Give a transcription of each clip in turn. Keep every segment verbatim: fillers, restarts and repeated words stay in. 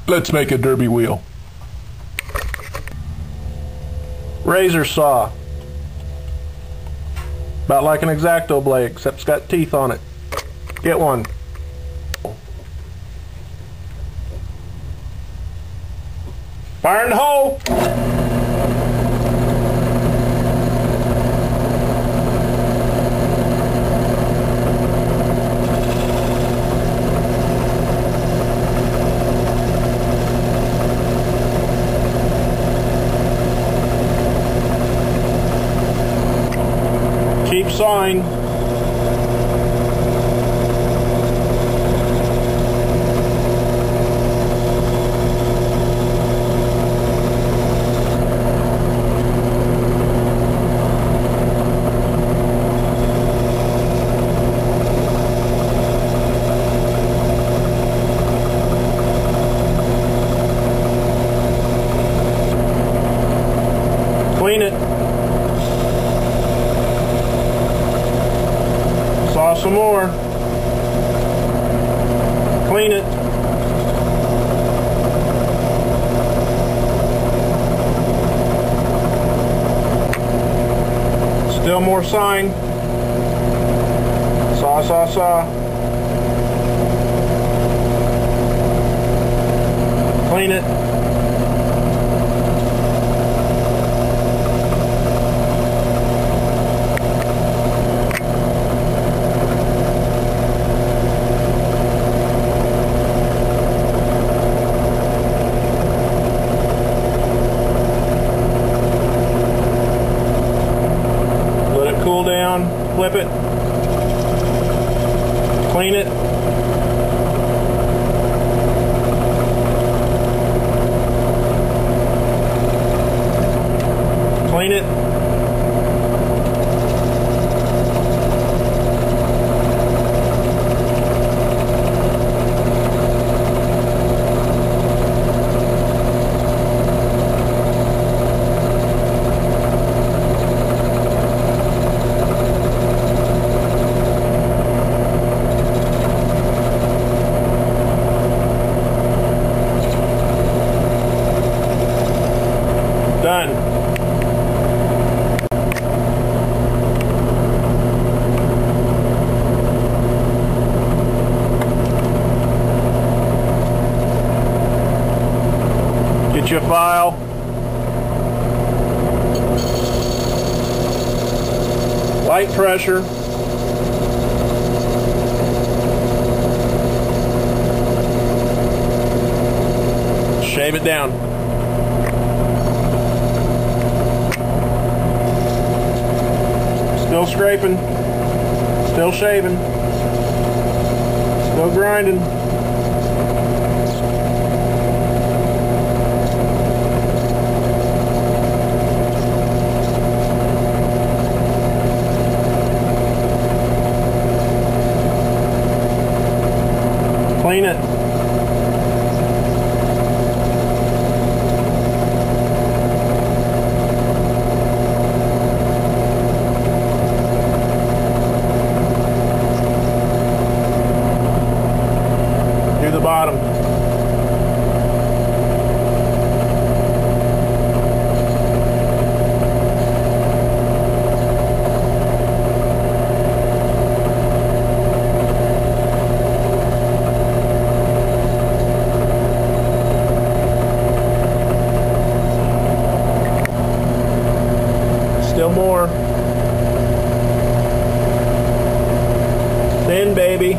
Let's make a derby wheel. Razor saw. About like an X-Acto blade, except it's got teeth on it. Get one. Fire in the hole! Keep sawing. Clean it. Saw some more. Clean it. Still more sawing. Saw, saw, saw. Clean it. Cool down, flip it, clean it, clean it, done. Get your file. Light pressure. Shave it down. Still scraping, still shaving, still grinding. Clean it. The bottom. Still more. Thin, baby.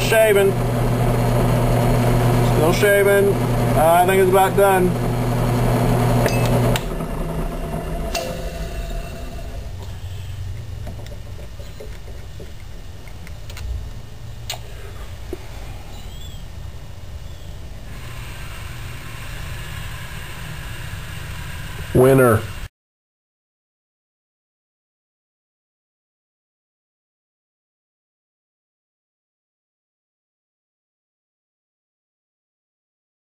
shaving. Still shaving. Uh, I think it's about done. Winner.